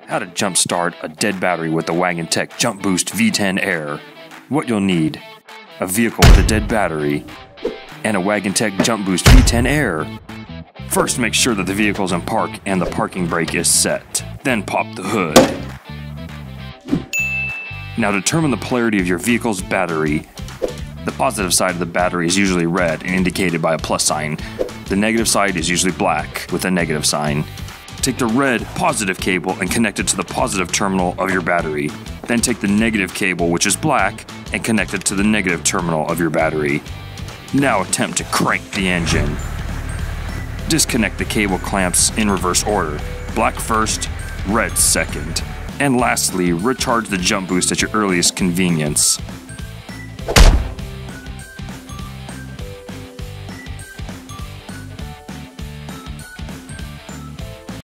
How to jumpstart a dead battery with the Wagan Tech JumpBoost V10 Air. What you'll need: a vehicle with a dead battery and a Wagan Tech JumpBoost V10 Air. First, make sure that the vehicle's in park and the parking brake is set. Then pop the hood. Now determine the polarity of your vehicle's battery. The positive side of the battery is usually red and indicated by a plus sign. The negative side is usually black with a negative sign. Take the red positive cable and connect it to the positive terminal of your battery. Then take the negative cable, which is black, and connect it to the negative terminal of your battery. Now attempt to crank the engine. Disconnect the cable clamps in reverse order. Black first, red second. And lastly, recharge the JumpBoost at your earliest convenience.